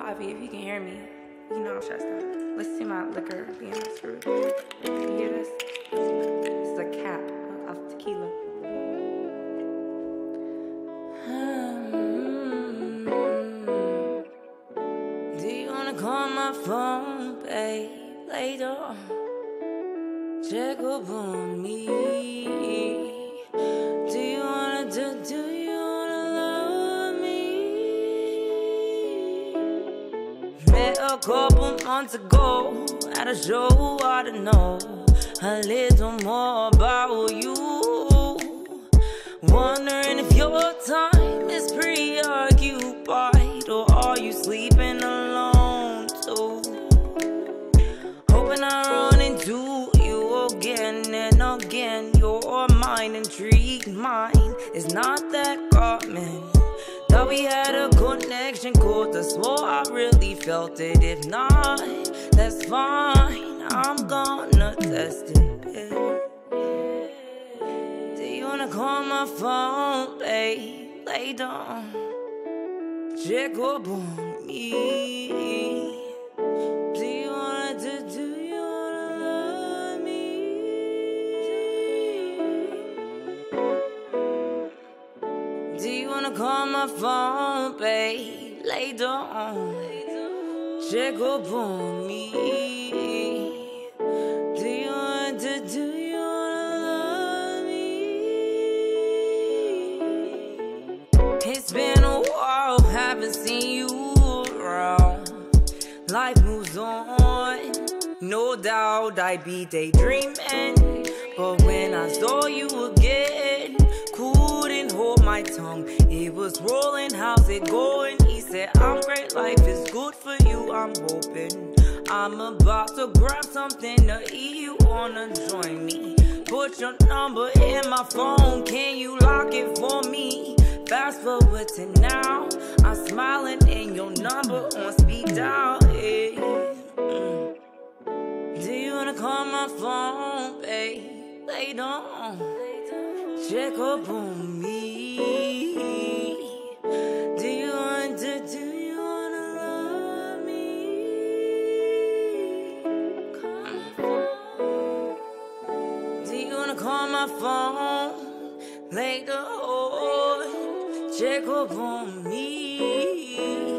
Javi, if you can hear me, you know I'm stressed out. Listen to my liquor being screwed. You hear this? This is a cap of tequila. Do you wanna call my phone, babe, later? Check up on me. Do you wanna love me? Met a couple months ago at a show, I don't know a little more about you. Wondering if your time is preoccupied, or are you sleeping alone too? Hoping I run into you again and again. Your mind intrigued, mine is not that common. Thought we had a connection, cause I swore I really felt it. If not, that's fine, I'm gonna test it. Do you wanna call my phone, babe, later? Check up on me. Do you wanna love me? Do you wanna call my phone, babe, later on? Check up on me. Do you wanna love me? It's been a while, haven't seen you around. Life moves on, no doubt I'd be daydreaming, but when I saw you again, couldn't hold my tongue. It was rolling, how's it going? He said, I'm great, life is good for you, I'm hoping. I'm about to grab something to eat, you wanna join me? Put your number in my phone, can you lock it for me? Fast forward to now, I'm smiling and your number on speed dial. Hey. Do you wanna call my phone, babe, later on? Check up on me. Do you wanna love me? Do you wanna call my phone later on? Check up on me.